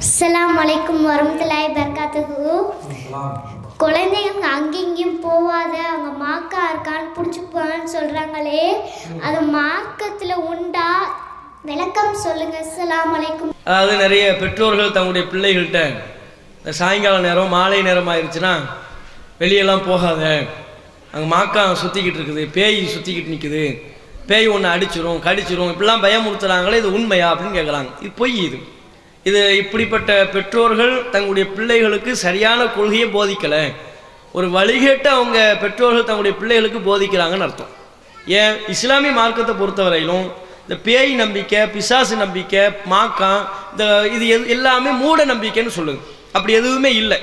அஸ்ஸலாமு அலைக்கும் வரஹ்மத்துல்லாஹி வபரகாத்துஹு. குழந்தைங்க அங்கேயும் போவாத அவங்க மார்க்கா இருக்கான்னு பிடிச்சிப்பான்னு சொல்கிறாங்களே, அது மார்க்கத்தில் உண்டா? விளக்கம் சொல்லுங்கள். அஸ்ஸலாமு அலைக்கும். அதாவது நிறைய பெற்றோர்கள் தங்களுடைய பிள்ளைகள்கிட்ட இந்த சாயங்கால நேரம் மாலை நேரம் ஆயிடுச்சுன்னா வெளியெல்லாம் போகாத, அங்கே மாக்கா சுற்றிக்கிட்டு இருக்குது, பேய் சுற்றிக்கிட்டு நிற்குது, பேய் ஒன்று அடிச்சிரும் கடிச்சிரும் இப்படிலாம் பயமுறுத்துறாங்களே, இது உண்மையா அப்படின்னு கேட்குறாங்க. இது பொய். இது இப்படிப்பட்ட பெற்றோர்கள் தங்களுடைய பிள்ளைகளுக்கு சரியான கொள்கையை போதிக்கலை, ஒரு வழிகேட்ட அவங்க பெற்றோர்கள் தங்களுடைய பிள்ளைகளுக்கு போதிக்கிறாங்கன்னு அர்த்தம். ஏன் இஸ்லாமிய மார்க்கத்தை பொறுத்தவரையிலும் இந்த பேய் நம்பிக்கை, பிசாசு நம்பிக்கை, மாக்கா, இது எல்லாமே மூட நம்பிக்கைன்னு சொல்லுது. அப்படி எதுவுமே இல்லை.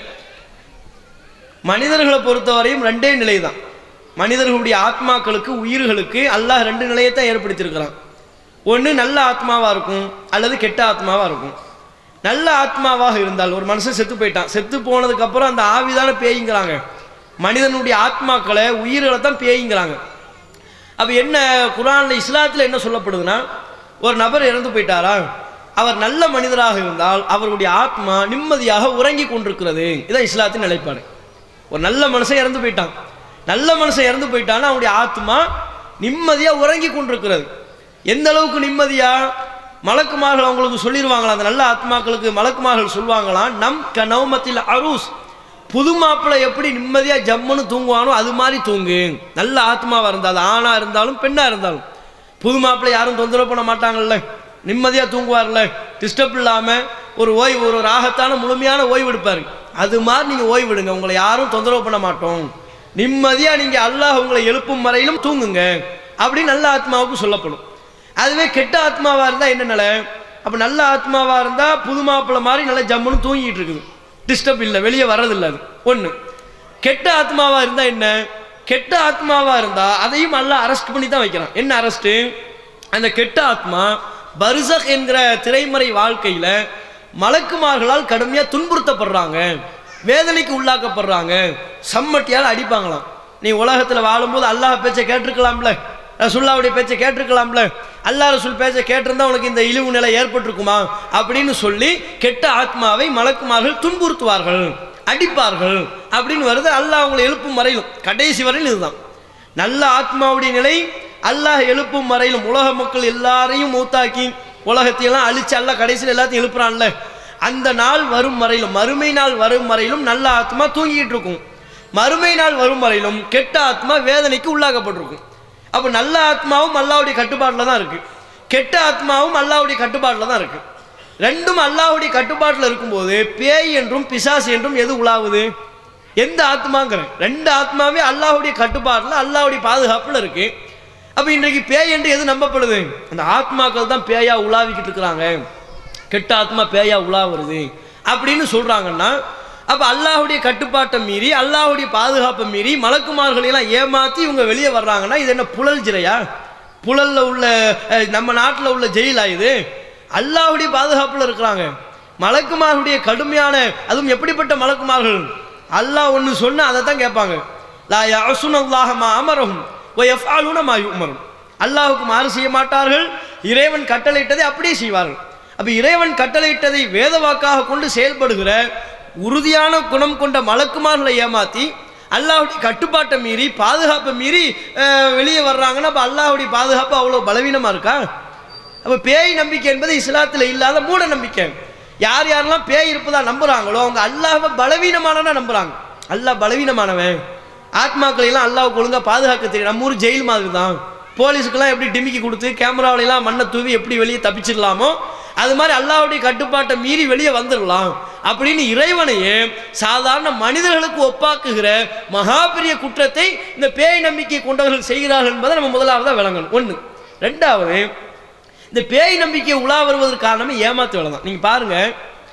மனிதர்களை பொறுத்தவரையும் ரெண்டே நிலை தான். மனிதர்களுடைய ஆத்மாக்களுக்கு, உயிர்களுக்கு அல்லாஹ் ரெண்டு நிலையத்தான் ஏற்படுத்தியிருக்கிறான். ஒன்று நல்ல ஆத்மாவாக இருக்கும், அல்லது கெட்ட ஆத்மாவாக இருக்கும். நல்ல ஆத்மாவாக இருந்தால், ஒரு மனுஷன் செத்து போயிட்டான், செத்து போனதுக்கப்புறம் அந்த ஆவிதான பேய்ங்கிறாங்க. மனிதனுடைய ஆத்மாக்களை, உயிர்களை தான் பேய்ங்கிறாங்க. அப்போ என்ன குர்ஆன்ல இஸ்லாத்தில் என்ன சொல்லப்படுதுன்னா, ஒரு நபர் இறந்து போயிட்டாரா, அவர் நல்ல மனிதராக இருந்தால் அவருடைய ஆத்மா நிம்மதியாக உறங்கி கொண்டிருக்கிறது. இதான் இஸ்லாத்தின் நிலைப்பாடு. ஒரு நல்ல மனுஷன் இறந்து போயிட்டான், நல்ல மனுஷன் இறந்து போயிட்டான்னா அவனுடைய ஆத்மா நிம்மதியாக உறங்கி கொண்டிருக்கிறது. எந்த அளவுக்கு நிம்மதியா? மலக்குமார்கள் அவங்களுக்கு சொல்லிடுவாங்களா, அந்த நல்ல ஆத்மாக்களுக்கு மலக்குமார்கள் சொல்லுவாங்களாம், நம் க நௌமத்தில் அரூஸ், புது மாப்பிள்ளை எப்படி நிம்மதியாக ஜம்முன்னு தூங்குவானோ அது மாதிரி தூங்கு. நல்ல ஆத்மாவாக இருந்தால், அது ஆணாக இருந்தாலும் பெண்ணாக இருந்தாலும், புது மாப்பிள்ளை யாரும் தொந்தரவு பண்ண மாட்டாங்கல்ல, நிம்மதியாக தூங்குவார்ல, டிஸ்டர்ப் இல்லாமல் ஒரு ஓய்வு, ஒரு ராகத்தான முழுமையான ஓய்வு எடுப்பார். அது மாதிரி நீங்கள் ஓய்வு விடுங்க, உங்களை யாரும் தொந்தரவு பண்ண மாட்டோம், நிம்மதியாக நீங்கள் அல்லாஹ் உங்களை எழுப்பும் வரையிலும் தூங்குங்க அப்படின்னு நல்ல ஆத்மாவுக்கு சொல்லப்படும். அதுவே கெட்ட ஆத்மாவாக இருந்தால் என்ன நிலை? அப்போ நல்ல ஆத்மாவாக இருந்தால் புது மாப்பிள்ளை மாதிரி நல்லா ஜம்முன்னு தூங்கிட்டு இருக்குது, டிஸ்டர்ப் இல்லை, வெளியே வர்றதில்லை. அது ஒன்று. கெட்ட ஆத்மாவாக இருந்தால் என்ன? கெட்ட ஆத்மாவாக இருந்தால் அதையும் அல்லாஹ் அரெஸ்ட் பண்ணி தான் வைக்கிறான். என்ன அரெஸ்ட்டு? அந்த கெட்ட ஆத்மா பர்சக் என்கிற திரைமறை வாழ்க்கையில் மலக்குமார்களால் கடுமையாக துன்புறுத்தப்படுறாங்க, வேதனைக்கு உள்ளாக்கப்படுறாங்க, சம்மட்டியால் அடிப்பாங்களாம். நீ உலகத்தில் வாழும்போது அல்லாஹ் பேச்சை கேட்டிருக்கலாம்ல, ரசூலுல்லாஹ்வுடைய பேச்சை கேட்டிருக்கலாம்ல, அல்லாஹ் ரசூல் பேச்சை கேட்டிருந்தா உனக்கு இந்த இழிவு நிலை ஏற்பட்டிருக்குமா அப்படின்னு சொல்லி கெட்ட ஆத்மாவை மலக்குமார்கள் துன்புறுத்துவார்கள், அடிப்பார்கள் அப்படின்னு வருது. அல்லாஹ் அவங்களை எழுப்பும் வரையிலும், கடைசி வரையிலும் இதுதான் நல்ல ஆத்மாவுடைய நிலை. அல்லாஹ் எழுப்பும் வரையிலும் உலக மக்கள் எல்லாரையும் மூத்தாக்கி உலகத்தையெல்லாம் அழிச்சு அல்லாஹ் கடைசியில் எல்லாத்தையும் எழுப்புறான்ல, அந்த நாள் வரும் வரையிலும், மறுமை நாள் வரும் வரையிலும் நல்ல ஆத்மா தூங்கிட்டு இருக்கும். மறுமை நாள் வரும் வரையிலும் கெட்ட ஆத்மா வேதனைக்கு உள்ளாக்கப்பட்டிருக்கும். அப்போ நல்ல ஆத்மாவும் அல்லாஹ்வுடைய கட்டுப்பாட்டில் தான் இருக்குது, கெட்ட ஆத்மாவும் அல்லாஹ்வுடைய கட்டுப்பாட்டில் தான் இருக்குது. ரெண்டும் அல்லாஹ்வுடைய கட்டுப்பாட்டில் இருக்கும்போது பேய் என்றும் பிசாசு என்றும் எது உலாவுது? எந்த ஆத்மாங்கிறேன்? ரெண்டு ஆத்மாவே அல்லாஹ்வுடைய கட்டுப்பாட்டில், அல்லாஹ்வுடைய பாதுகாப்பில் இருக்குது. அப்போ இன்றைக்கு பேய் என்று எது நம்பப்படுது? அந்த ஆத்மாக்கள் தான் பேயா உலாவிக்கிட்டு இருக்கிறாங்க, கெட்ட ஆத்மா பேயா உலாவுறது அப்படின்னு சொல்கிறாங்கன்னா, அப்போ அல்லாஹ்வுடைய கட்டுப்பாட்டை மீறி, அல்லாஹ்வுடைய பாதுகாப்பை மீறி மலக்குமார்களெல்லாம் ஏமாற்றி இவங்க வெளியே வர்றாங்கன்னா இது என்ன புழல் சிறையா? புழலில் உள்ள நம்ம நாட்டில் உள்ள ஜெயிலா இது? அல்லாஹ்வுடைய பாதுகாப்பில் இருக்கிறாங்க. மலக்குமார்களுடைய கடுமையான, அதுவும் எப்படிப்பட்ட மலக்குமார்கள்? அல்லாஹ் ஒன்று சொன்னால் அதை தான் கேட்பாங்க. லா யஅஸுனல்லாஹ மா அமரஹும் வ யஃஅலூன மா யுமரும். அல்லாஹ்வுக்கு மாறு செய்ய மாட்டார்கள், இறைவன் கட்டளையிட்டதை அப்படியே செய்வார்கள். அப்போ இறைவன் கட்டளையிட்டதை வேத வாக்காக கொண்டு செயல்படுகிற உறுதியான குணம் கொண்ட மலக்குமார்களை ஏமாற்றி அல்லாஹ்வுடைய கட்டுப்பாட்டை மீறி, பாதுகாப்பை மீறி வெளியே வர்றாங்கன்னா அப்போ அல்லாஹ்வுடைய பாதுகாப்பு அவ்வளோ பலவீனமாக இருக்கா? அப்போ பேய் நம்பிக்கை என்பது இஸ்லாத்தில் இல்லாத மூட நம்பிக்கை. யார் யாரெல்லாம் பேய் இருப்பதா நம்புகிறாங்களோ அவங்க அல்லாஹ்வை பலவீனமானவனா நம்புகிறாங்க. அல்லாஹ் பலவீனமானவன், ஆத்மாக்களையெல்லாம் அல்லாஹ்வுக்கு ஒழுங்காக பாதுகாக்க தெரியும். நம்ம ஊர் ஜெயில் மாதிரி தான், போலீஸுக்கெல்லாம் எப்படி டிமிக்கி கொடுத்து கேமராவிலாம் மண்ணை தூவி எப்படி வெளியே தப்பிச்சிடலாமோ அது மாதிரி அல்லாஹ்வுடைய கட்டுப்பாட்டை மீறி வெளியே வந்துடலாம் அப்படின்னு இறைவனையே சாதாரண மனிதர்களுக்கு ஒப்பாக்குகிற மகா பெரிய குற்றத்தை இந்த பேய் நம்பிக்கை கொண்டவர்கள் செய்கிறார்கள் என்பதை நம்ம முதலாவதாக விளங்கணும். ஒன்று. ரெண்டாவது, இந்த பேய் நம்பிக்கை உலா வருவதற்கு காரணமே ஏமாத்து வேலை தான். நீங்கள் பாருங்கள்,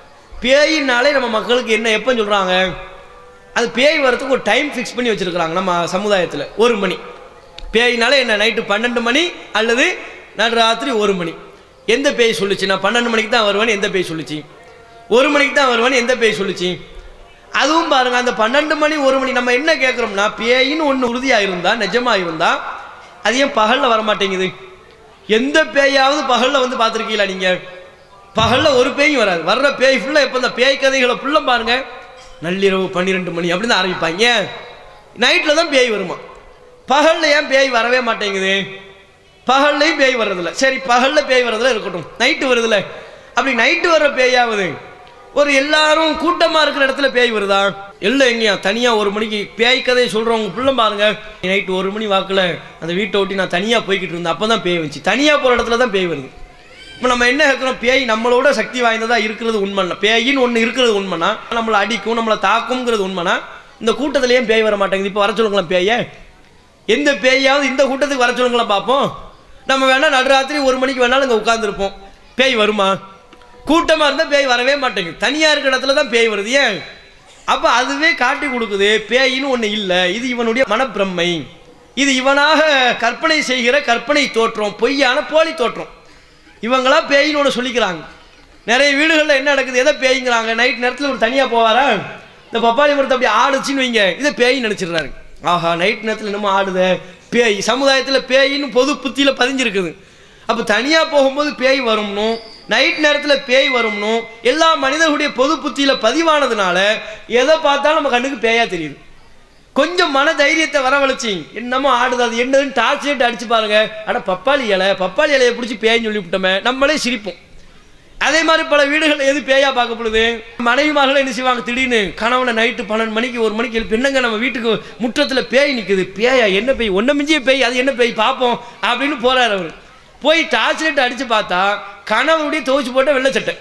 பேயினாலே நம்ம மக்களுக்கு என்ன எப்போ சொல்கிறாங்க, அது பேய் வரத்துக்கு ஒரு டைம் ஃபிக்ஸ் பண்ணி வச்சுருக்குறாங்க நம்ம சமுதாயத்தில். 1 மணி பேயினால என்ன, நைட்டு 12 மணி அல்லது நடுராத்திரி 1 மணி. எந்த பேய் சொல்லிச்சு நான் 12 மணிக்கு தான் வருவேன்னு? எந்த பேய் சொல்லிச்சு? 1 மணிக்கு தான் வருவேன்னு எந்த பேய் சொல்லிச்சு? அதுவும் பாருங்கள், அந்த 12 மணி 1 மணி நம்ம என்ன கேட்குறோம்னா, பேயின்னு ஒன்று உறுதியாக இருந்தால், நிஜமாக இருந்தால் அது ஏன் பகலில் வரமாட்டேங்குது? எந்த பேயாவது பகலில் வந்து பார்த்துருக்கீங்களா நீங்கள்? பகலில் ஒரு பேயும் வராது. வர்ற பேய் ஃபுல்லாக எப்போ இந்த பேய் கதைகளை ஃபுல்லாக பாருங்க நள்ளிரவு 12 மணி அப்படின்னு தான் ஆரம்பிப்பாங்க. நைட்டில் தான் பேய் வருமா. பகலில் ஏன் பேய் வரவே மாட்டேங்குது? பகல்லையும் பேய் வர்றதில்ல. சரி, பகலில் பேய் வர்றதில்ல இருக்கட்டும், நைட்டு வருதுல்ல. அப்படி நைட்டு வர்ற பேயாவது ஒரு எல்லாரும் கூட்டமாக இருக்கிற இடத்துல பேய் வருதா? இல்லை, எங்கேயா தனியாக 1 மணிக்கு பேய் கதையை சொல்கிறவங்க ஃபுல்லாக பாருங்க நைட்டு 1 மணி வாக்கில் அந்த வீட்டை ஒட்டி நான் தனியாக போய்கிட்டு இருந்தேன், அப்போ தான் பேய் வந்துச்சு. தனியாக போகிற இடத்துல தான் பேய் வருது. இப்போ நம்ம என்ன இருக்கிறோம், பேய் நம்மளோட சக்தி வாய்ந்ததாக இருக்கிறது உண்மைன்னா, பேயின்னு ஒன்று இருக்கிறது உண்மைனா, நம்மளை அடிக்கும் நம்மளை தாக்குங்கிறது உண்மைனா, இந்த கூட்டத்திலேயே பேய் வர மாட்டேங்குது. இப்போ வர சொல்லுங்களேன் பேயை. எந்த பேயாவது இந்த கூட்டத்துக்கு வர சொல்லுங்களேன் பார்ப்போம். நம்ம வேணால் நடுராத்திரி 1 மணிக்கு வேணாலும் இங்கே உட்காந்துருப்போம், பேய் வருமா? கூட்டமாக இருந்தால் பேய் வரவே மாட்டேங்குது. தனியாக இருக்கிற இடத்துல தான் பேய் வருது. ஏன்? அப்போ அதுவே காட்டி கொடுக்குது பேயின்னு ஒன்று இல்லை, இது இவனுடைய மனப்பிரமை, இது இவனாக கற்பனை செய்கிற கற்பனை தோற்றம், பொய்யான போலி தோற்றம். இவங்களா பேயின்னு ஒன்று சொல்லிக்கிறாங்க. நிறைய வீடுகளில் என்ன நடக்குது, எதை பேய்ங்கிறாங்க? நைட் நேரத்தில் ஒரு தனியாக போவாரா, இந்த பப்பாளி மரத்தை அப்படி ஆடுச்சின்னு வைங்க, இதை பேய் நினச்சிடுறாரு. ஆஹா, நைட் நேரத்தில் என்னமோ ஆடுத பேய். சமுதாயத்தில் பேயின்னு பொது புத்தியில் பதிஞ்சிருக்குது. அப்போ தனியாக போகும்போது பேய் வரும்னும் நைட் நேரத்தில் பேய் வரும்னும் எல்லா மனிதர்களுடைய பொது புத்தியில் பதிவானதுனால எதை பார்த்தாலும் நம்ம கண்ணுக்கு பேயா தெரியுது. கொஞ்சம் மன தைரியத்தை வரவழைச்சி என்னமோ ஆடுது, அது என்னதுன்னு டார்ச் லைட் அடிச்சு பாருங்க, ஆனால் பப்பாளி இலையை பிடிச்சி பேய்ன்னு சொல்லிவிட்டோமே, நம்மளே சிரிப்போம். அதே மாதிரி பல வீடுகள் எது பேயா பார்க்கப்படுது, மனைவிமார்கள் என்ன செய்வாங்க, திடீர்னு கணவனை நைட்டு 12 மணிக்கு 1 மணிக்கு எழுப்பி, என்னங்க நம்ம வீட்டுக்கு முற்றத்தில் பேய் நிற்குது. பேயா? என்ன பேய்? ஒன்றை மிஞ்சிய பேய், அது என்ன பேய் பார்ப்போம் அப்படின்னு போறாரு. அவர் போய் டார்ச் லைட் அடித்து பார்த்தா கணவருடைய துவைச்சு போட்ட வெள்ளச்சட்டை.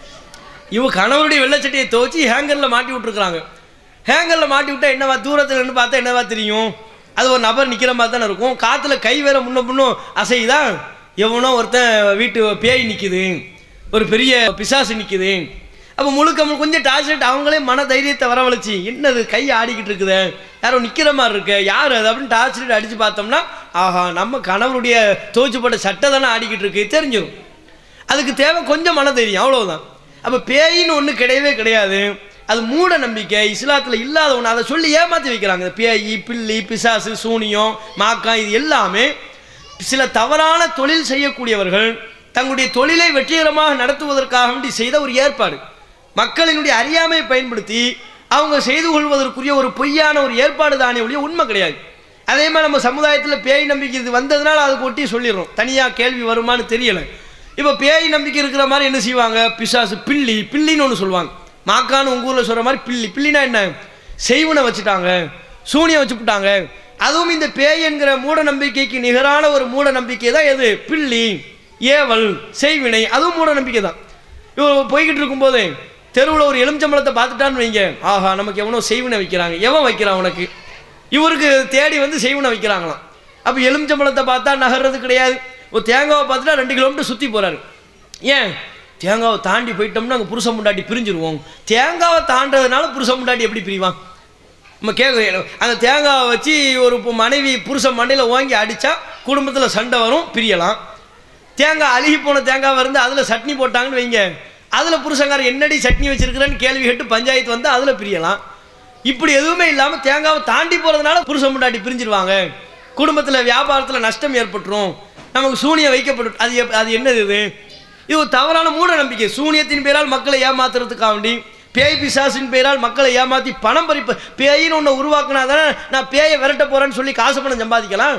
கணவருடைய வெள்ளச்சட்டையை துவைச்சி ஹேங்கரில் மாட்டி விட்டுருக்குறாங்க. ஹேங்கரில் மாட்டி விட்டா என்னவா, தூரத்தில் இருந்து பார்த்தா என்னவா தெரியும், அது ஒரு நபர் நிற்கிற மாதிரி தானே இருக்கும். காற்றுல கை வேற முன்னும் அசைதான், எவனோ ஒருத்தன் வீட்டு பேய் நிற்குது, ஒரு பெரிய பிசாசு நிற்குது. அப்போ முழுக்க கொஞ்சம் டார்ச் லைட் அவங்களே மன தைரியத்தை வரவழைச்சி, என்னது கை ஆடிக்கிட்டு இருக்குது, யாரோ நிற்கிற மாதிரி இருக்கு, யார் அது அப்படின்னு டார்ச் லைட் அடித்து பார்த்தோம்னா, ஆஹா, நம்ம கணவருடைய துவைச்சு போட்ட சட்டை தானே ஆடிக்கிட்டு இருக்கு, தெரிஞ்சிடும். அதுக்கு தேவை கொஞ்சம் மன தைரியம், அவ்வளோதான். அப்போ பேயின்னு ஒன்று கிடையவே கிடையாது. அது மூட நம்பிக்கை, இஸ்லாத்தில் இல்லாத ஒன்று. அதை சொல்லி ஏமாற்றி வைக்கிறாங்க. பேய், பில்லி, பிசாசு, சூனியம், மாக்கா, இது எல்லாமே சில தவறான தொழில் செய்யக்கூடியவர்கள் தங்களுடைய தொழிலை வெற்றிகரமாக நடத்துவதற்காக வேண்டி செய்த ஒரு ஏற்பாடு. மக்களினுடைய அறியாமையை பயன்படுத்தி அவங்க செய்து கொள்வதற்குரிய ஒரு பொய்யான ஒரு ஏற்பாடு தானே ஒழிய உண்மை கிடையாது. அதே மாதிரி நம்ம சமுதாயத்தில் பேய் நம்பிக்கை இது வந்ததுனால அதுக்கு ஒட்டி சொல்லிடுறோம், தனியாக கேள்வி வருமானு தெரியலை. இப்போ பேய் நம்பிக்கை இருக்கிற மாதிரி என்ன செய்வாங்க, பிசாசு, பில்லின்னு ஒன்று சொல்லுவாங்க. மாக்கான்னு உங்கள் ஊரில் சொல்கிற மாதிரி பில்லினா என்ன, செய்வனை வச்சுட்டாங்க, சூனியம் வச்சுட்டாங்க. அதுவும் இந்த பேய் என்கிற மூட நம்பிக்கைக்கு நிகரான ஒரு மூட நம்பிக்கை தான் எது, பில்லி, ஏவல், செய்வினை, அதுவும் மூட நம்பிக்கை தான். இவர் போய்கிட்டு இருக்கும்போது தெருவில் ஒரு எலுமிச்சம்பழத்தை பார்த்துட்டான்னு வைங்க, ஆஹா, நமக்கு எவனோ செய்வினை வைக்கிறாங்க, எவன் வைக்கிறான் உனக்கு, இவருக்கு தேடி வந்து செய்வினை வைக்கிறாங்களாம். அப்போ எலுமிச்சம்பழத்தை பார்த்தா நகர்றது கிடையாது. ஒரு தேங்காவை பார்த்துட்டா 2 கிலோமீட்டர் சுற்றி போகிறாரு. ஏன்? தேங்காவை தாண்டி போயிட்டோம்னா அங்கே புருஷன் முண்டாட்டி பிரிஞ்சிருவோம். தேங்காவை தாண்டதுனால புருஷன் முண்டாட்டி எப்படி பிரிவான்? நம்ம கேட்க, அந்த தேங்காவை வச்சு ஒரு மனைவி புருஷன் மண்டையில் ஓங்கி அடித்தா குடும்பத்தில் சண்டை வரும், பிரியலாம். தேங்காய் அழுகி போன தேங்காய் இருந்து அதில் சட்னி போட்டாங்கன்னு வைங்க, அதில் புருஷங்கார என்னடி சட்னி வச்சிருக்கிறேன்னு கேள்வி கேட்டு பஞ்சாயத்து வந்து அதில் பிரியலாம். இப்படி எதுவுமே இல்லாமல் தேங்காவை தாண்டி போகிறதுனால புருஷன் முண்டாட்டி பிரிஞ்சிருவாங்க, குடும்பத்தில் வியாபாரத்தில் நஷ்டம் ஏற்பட்டுரும், நமக்கு சூனியம் வைக்கப்பட்டு, அது என்னது இது? இது ஒரு தவறான மூட நம்பிக்கை. சூனியத்தின் பேரால் மக்களை ஏமாத்துறதுக்காக வேண்டி, பேய் பிசாசின் பேரால் மக்களை ஏமாற்றி பணம் பறிப்பு. பேயின்னு ஒன்று உருவாக்குனா தானே நான் பேயை விரட்ட போகிறேன்னு சொல்லி காசு பணம் சம்பாதிக்கலாம்.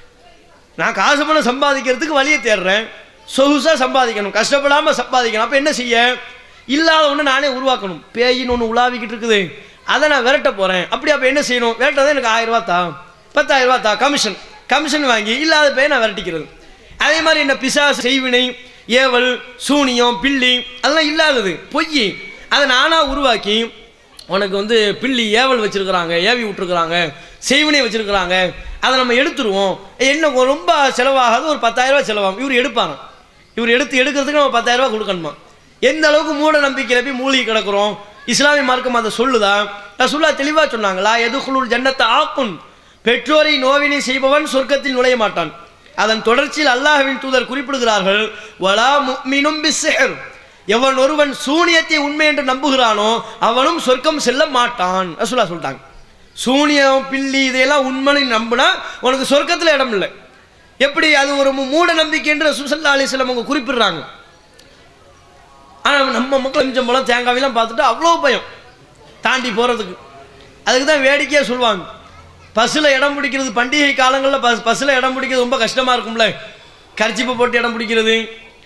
நான் காசு பணம் சம்பாதிக்கிறதுக்கு வழியை தேடுறேன், சொகுசாக சம்பாதிக்கணும், கஷ்டப்படாமல் சம்பாதிக்கணும். அப்போ என்ன செய்ய, இல்லாத ஒன்று நானே உருவாக்கணும். பேயின்னு ஒன்று உலாவிக்கிட்டு இருக்குது, அதை நான் விரட்ட போகிறேன். அப்படி அப்போ என்ன செய்யணும், விரட்டதான் எனக்கு 1000 ரூபா தா, 10,000 ரூபா தா, கமிஷன் வாங்கி இல்லாத பேயை நான் விரட்டிக்கிறது. அதே மாதிரி என்ன, பிசாசு, செய்வினை, ஏவல், சூனியம், பில்லி, அதெல்லாம் இல்லாதது, பொய். அதை நானாக உருவாக்கி உனக்கு வந்து பில்லி, ஏவல் வச்சுருக்கிறாங்க, ஏவி விட்டுருக்குறாங்க, செய்வினை வச்சுருக்குறாங்க, அதை நம்ம எடுத்துருவோம். என்ன ரொம்ப செலவாகாது, ஒரு 10,000 ரூபா செலவாகும். இவர் எடுப்பாராம். இவர் எடுக்கிறதுக்கு நம்ம 10,000 ரூபா கொடுக்கணுமா? எந்த அளவுக்கு மூட நம்பிக்கையில் போய் மூழ்கி கிடக்கிறோம். இஸ்லாமிய மார்க்கம் அதை சொல்லுதா? ரசூலுல்லாஹ் தெளிவாக சொன்னாங்களா, எதுகுலுல் ஜன்னத்தை ஆக்கும், பெற்றோரை நோவினை செய்பவன் சொர்க்கத்தில் நுழைய மாட்டான். அதன் தொடர்ச்சியில் அல்லாஹ்வின் தூதர் குறிப்பிடுகிறார்கள், வலா முஃமினும் பிஸ்ஸிஹர், எவன் ஒருவன் சூனியத்தை உண்மை என்று நம்புகிறானோ அவனும் சொர்க்கம் செல்ல மாட்டான். ரசூலுல்லாஹ் சொல்லிட்டாங்க. சூனியம், பில்லி, இதையெல்லாம் உண்மைன்னு நம்பினா உனக்கு சொர்க்கத்தில் இடம் இல்லை. எப்படி அது ஒரு மூட நம்பிக்கை என்று ரசூல் ஸல்லல்லாஹு அலைஹி வஸல்லம் அவங்க குறிப்பிடுறாங்க. ஆனால் நம்ம மக்கள் எலுமிச்சம்பழம் தேங்காயெல்லாம் பார்த்துட்டு அவ்வளோ பயம் தாண்டி போகிறதுக்கு. அதுக்கு தான் வேடிக்கையாக சொல்லுவாங்க, பஸ்ஸில் இடம் பிடிக்கிறது பண்டிகை காலங்களில் பஸ்ஸில் இடம் பிடிக்கிறது ரொம்ப கஷ்டமாக இருக்கும்ல. கர்ச்சிப்பை போட்டு இடம் பிடிக்கிறது,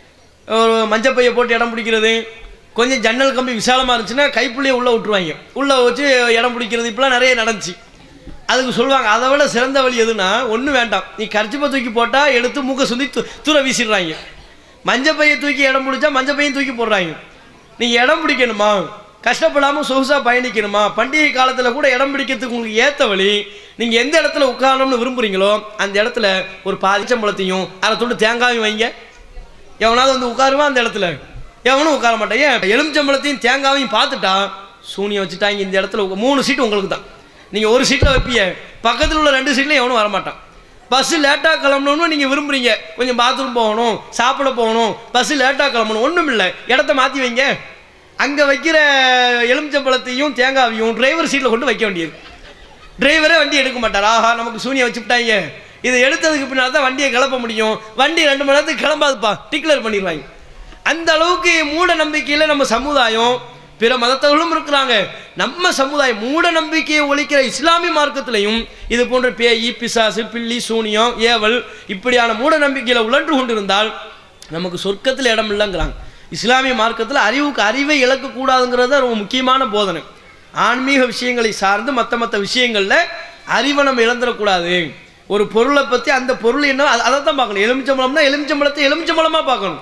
ஒரு மஞ்சப்பையை போட்டு இடம் பிடிக்கிறது, கொஞ்சம் ஜன்னல் கம்பி விசாலமாக இருந்துச்சுன்னா கைப்புள்ளியை உள்ளே விட்டுருவாங்க, உள்ளே வச்சு இடம் பிடிக்கிறது. இப்போலாம் நிறைய நடந்துச்சு. அதுக்கு சொல்லுவாங்க, அதை விட சிறந்த வழி எதுனா ஒன்றும் வேண்டாம், நீ கர்ச்சிப்பை தூக்கி போட்டால் எடுத்து மூக்கை சுற்றி தூர வீசிடுறாங்க. மஞ்சப்பையை தூக்கி இடம் பிடிச்சா மஞ்சப்பையும் தூக்கி போடுறாங்க. நீங்கள் இடம் பிடிக்கணுமா, கஷ்டப்படாமல் சொகுசாக பயணிக்கணுமா, பண்டிகை காலத்தில் கூட இடம் பிடிக்கிறதுக்கு உங்களுக்கு ஏற்ற வழி, நீங்கள் எந்த இடத்துல உட்காரணும்னு விரும்புகிறீங்களோ அந்த இடத்துல ஒரு பாதிச்சம்பழத்தையும் அதை தொட்டு தேங்காயும் வைங்க. எவனாவது வந்து உட்காருவான் அந்த இடத்துல? எவனும் உட்கார மாட்டேன். ஏன்? எலுமிச்சம்பழத்தையும் தேங்காவையும் பார்த்துட்டா சூனியம் வச்சுட்டாங்க. இந்த இடத்துல 3 சீட்டு உங்களுக்கு தான். நீங்கள் ஒரு சீட்டில் வைப்பீங்க, பக்கத்தில் உள்ள 2 சீட்டில் எவனும் வரமாட்டான். பஸ்ஸு லேட்டாக கிளம்பணும்னு நீங்கள் விரும்புகிறீங்க, கொஞ்சம் பாத்ரூம் போகணும், சாப்பிட போகணும், பஸ்ஸு லேட்டாக கிளம்பணும், ஒன்றும் இல்லை, இடத்த மாற்றி வைங்க. அங்கே வைக்கிற எலுமிச்சம்பழத்தையும் தேங்காவையும் டிரைவர் சீட்டில் கொண்டு வைக்க வேண்டியது. டிரைவரே வண்டி எடுக்க மாட்டார். ஆஹா, நமக்கு சூனியம் வச்சுக்கிட்டாங்க, இதை எடுத்ததுக்கு பின்னால் தான் வண்டியை கிளப்ப முடியும், வண்டி 2 மணி நேரத்துக்கு கிளம்பாதுப்பா, டிக்ளேர் பண்ணிடுவாங்க. அந்த அளவுக்கு மூட நம்பிக்கையில் நம்ம சமுதாயம், பிற மதத்தவர்களும் இருக்கிறாங்க. நம்ம சமுதாயம் மூட நம்பிக்கையை ஒழிக்கிற இஸ்லாமிய மார்க்கத்திலையும் இது போன்ற பேய், பிசாசு, பில்லி, சூனியம், ஏவல் இப்படியான மூட நம்பிக்கையில் உழன்று கொண்டிருந்தால் நமக்கு சொர்க்கத்தில் இடம் இல்லைங்கிறாங்க. இஸ்லாமிய மார்க்கத்தில் அறிவை இழக்கக்கூடாதுங்கிறது தான் ரொம்ப முக்கியமான போதனை. ஆன்மீக விஷயங்களை சார்ந்து மற்ற விஷயங்களில் அறிவை நம்ம இழந்துடக்கூடாது. ஒரு பொருளை பற்றி அந்த பொருள் என்ன அதை தான் பார்க்கணும். எலுமிச்சம்பழம்னா எலுமிச்சம்பழத்தை எலுமிச்சம்பழமாக பார்க்கணும்,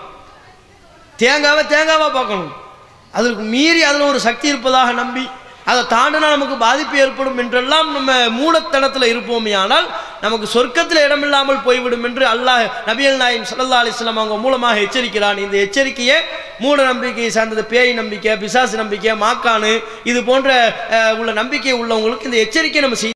தேங்காவை தேங்காவாக பார்க்கணும். அதற்கு மீறி அதில் ஒரு சக்தி இருப்பதாக நம்பி அதை தாண்டினா நமக்கு பாதிப்பு ஏற்படும் என்றெல்லாம் நம்ம மூடத்தனத்தில் இருப்போமே, ஆனால் நமக்கு சொர்க்கத்தில் இடமில்லாமல் போய்விடும் என்று அல்லாஹ் நபிகள் நாயகம் ஸல்லல்லாஹு அலைஹி வஸல்லம் அவங்க மூலமாக எச்சரிக்கிறான். இந்த எச்சரிக்கையை மூட நம்பிக்கையை சார்ந்தது, பேய் நம்பிக்கை, பிசாசு நம்பிக்கை, மாக்கானு இது போன்ற உள்ள நம்பிக்கை உள்ளவங்களுக்கு இந்த எச்சரிக்கை நம்ம